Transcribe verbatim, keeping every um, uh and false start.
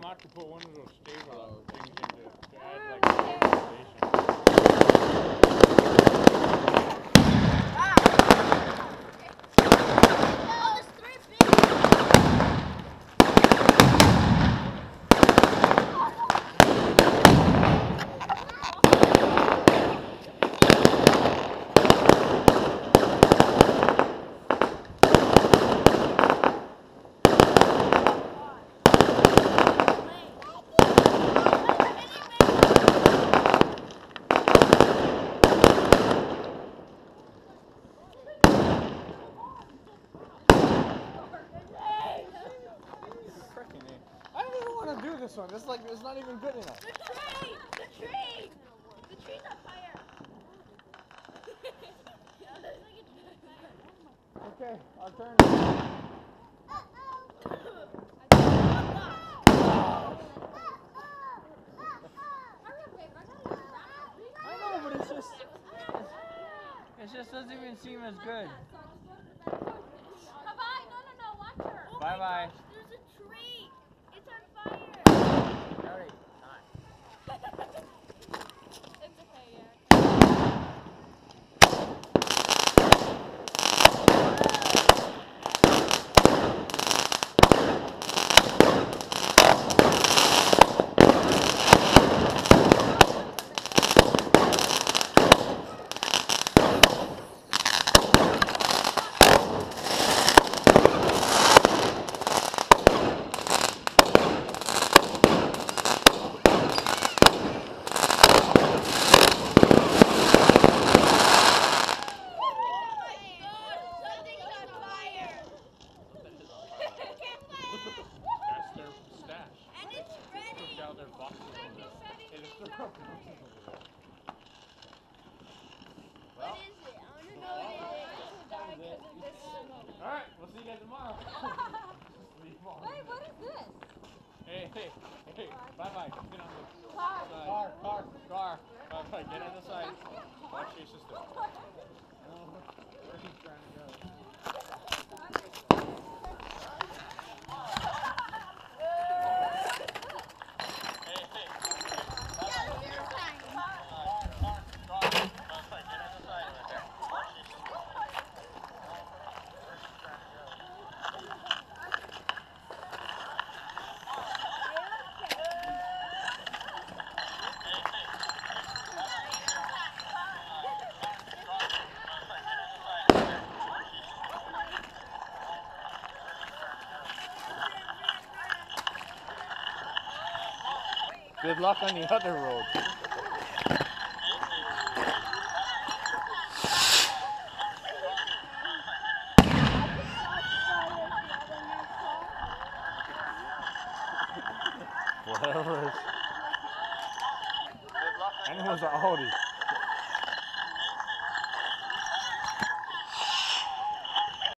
not to put one of those stable things into to add like stabilization. I don't even want to do this one. It's like it's not even good enough. The tree! The tree! The tree's on fire. Okay, our turn. I know, but it's just it just doesn't even seem as good. Bye-bye. No, no, no. Watch her. Bye bye. There's a tree. It's on fire. Alright. It's okay, yeah. That's their stash. And it's ready. Took out their boxes from there. Hey, there's still boxes over there. What is it? I want to know what it is. Alright, we'll see you guys tomorrow. Wait, what is this? Hey, hey, hey, bye bye. Get on the Car. side. Car, car, car. Bye bye. Get on the side. Watch your sister. Where's he trying to go? Good luck on the other road. Whatever. And it was an Audi.